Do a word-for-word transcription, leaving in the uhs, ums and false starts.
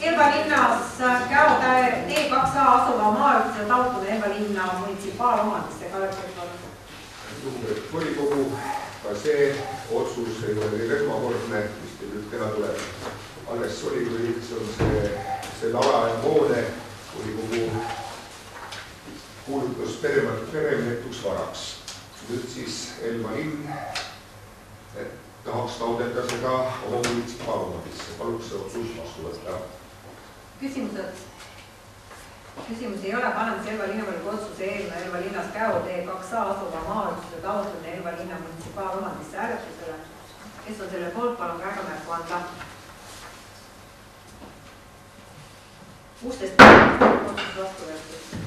Elva linnas Käo tee kaks A asuva maaüksuse taotlune Elva linna munitsipaalomandisse. Lugupeetud volikogu, ka see otsus ei ole veel esmakordne, mis teil nüüd täna tuleb. Alles oli, kui see on see, selle ala ja moone volikogu kuulutus peremehetuks varaks. Nüüd siis Elva linn tahaks taotleda seda oma munitsipaalomandisse. Paluks see otsus vastu võtta. Küsimused? Küsimus ei ole, paneme see Elva linnavolikogu otsuse eelnõu Elva linnas Käo tee kaks A asuva maaüksuse taotlune Elva linna munitsipaalomandisse hääletusele. Kes on selle poolt, palun käega märku anda. kuusteist otsus vastu võetud.